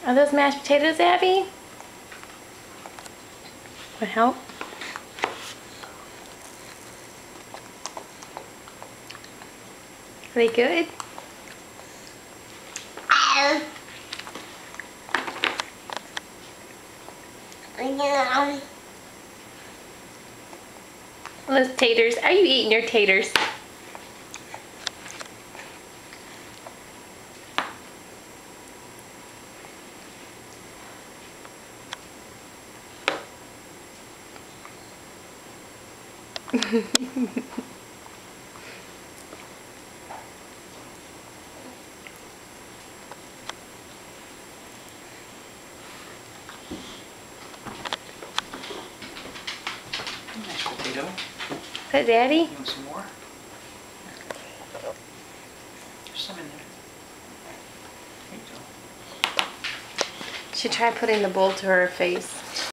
Are those mashed potatoes, Abby? Want help? Are they good? Those taters. Are you eating your taters? Nice potato. Is that Daddy? You want some more? There's some in there. There you go. Should try putting the bowl to her face.